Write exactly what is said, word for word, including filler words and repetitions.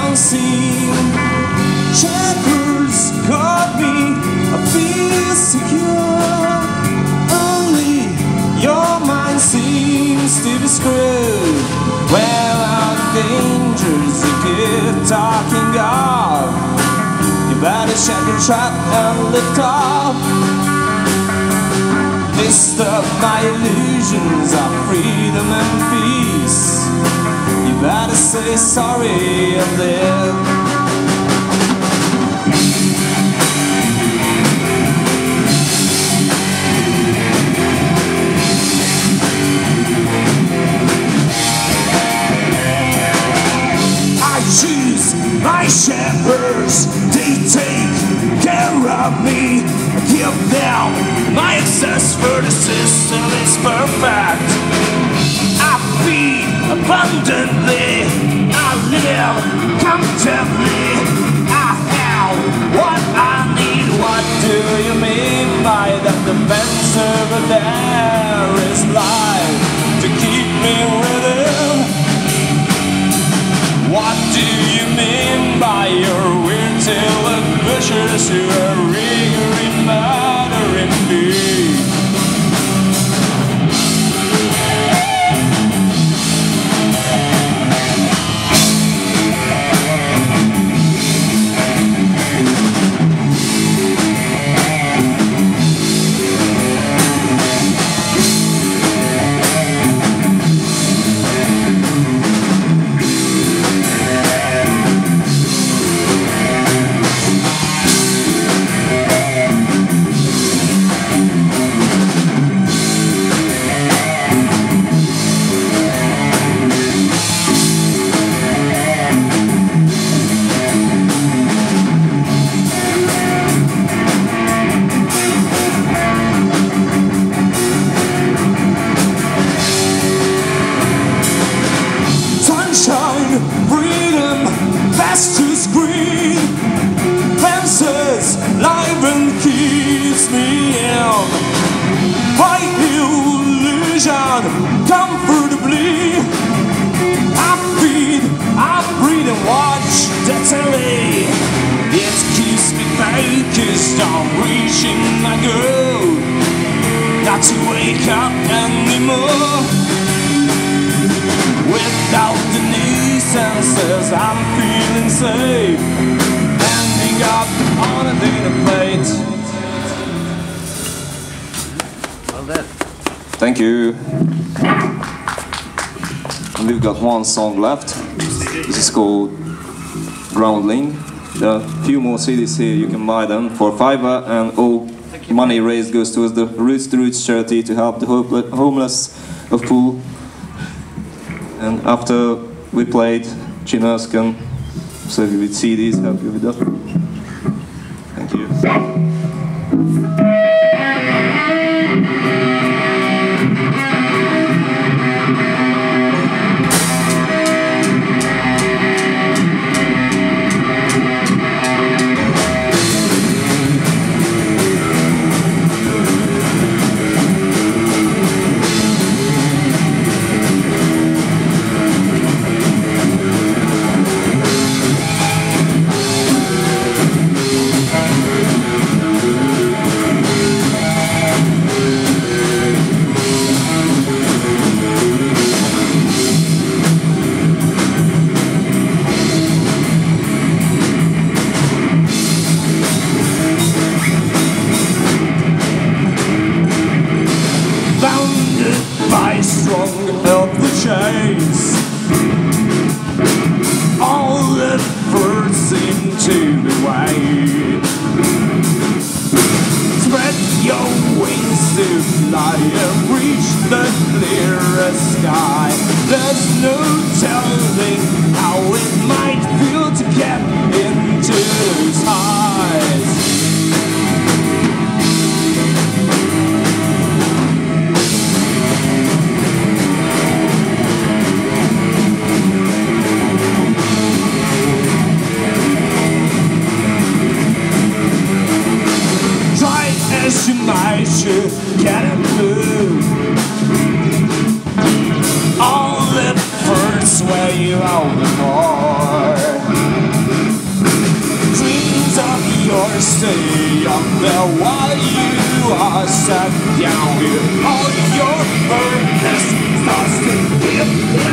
unseen. Shackles got me, I feel secure. Only your mind seems to be screwed. Well, our dangers you keep talking of. You better check your trap and lift off. Disturb my illusions of freedom and peace. You better say sorry and live. Choose my shepherds, they take care of me. I give them my access for the system is perfect. I feed abundantly, I live comfortably. I have what I need. What do you mean by that? The fence over there is life to keep me rhythm. What do you mean by your weird-tailed butchers who are really murdering me? Freedom, pastures green, fences live and keeps me in. White illusion, comfortably. I feed, I breathe and watch the telly. It keeps me focused on reaching my goal, not to wake up anymore. Without the new senses, I'm feeling safe. Ending up on a dinner plate. Well done. Thank you. And we've got one song left. This is called Groundling. There are a few more C Ds here. You can buy them for fiver, and all money raised goes towards the Roots to Roots charity to help the homeless of Poole. And after we played, Chinos can serve you with C Ds, help you with that. Thank you. All efforts seem to be white. Spread your wings to fly and reach the clearest sky. There's no telling how it might feel to get into those highs. You might should get a move. All the first way you own the more. there while you are sat down here. All your furnace starts to give